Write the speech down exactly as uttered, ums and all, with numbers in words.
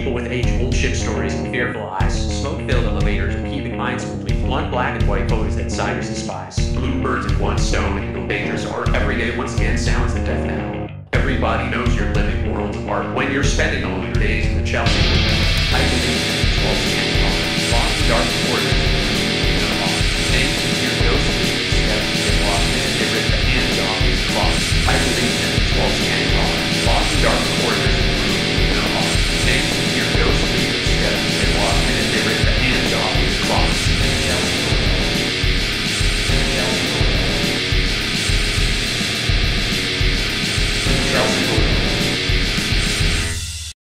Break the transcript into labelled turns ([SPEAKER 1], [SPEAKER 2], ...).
[SPEAKER 1] People with age-old ship stories and fearful eyes. Smoke-filled elevators and keeping minds between blunt black and white photos that siders despise. Blue birds and one stone and no dangerous art. Every day once again sounds the death knell. Everybody knows you're living worlds apart when you're spending all your days in the Chelsea. I believe in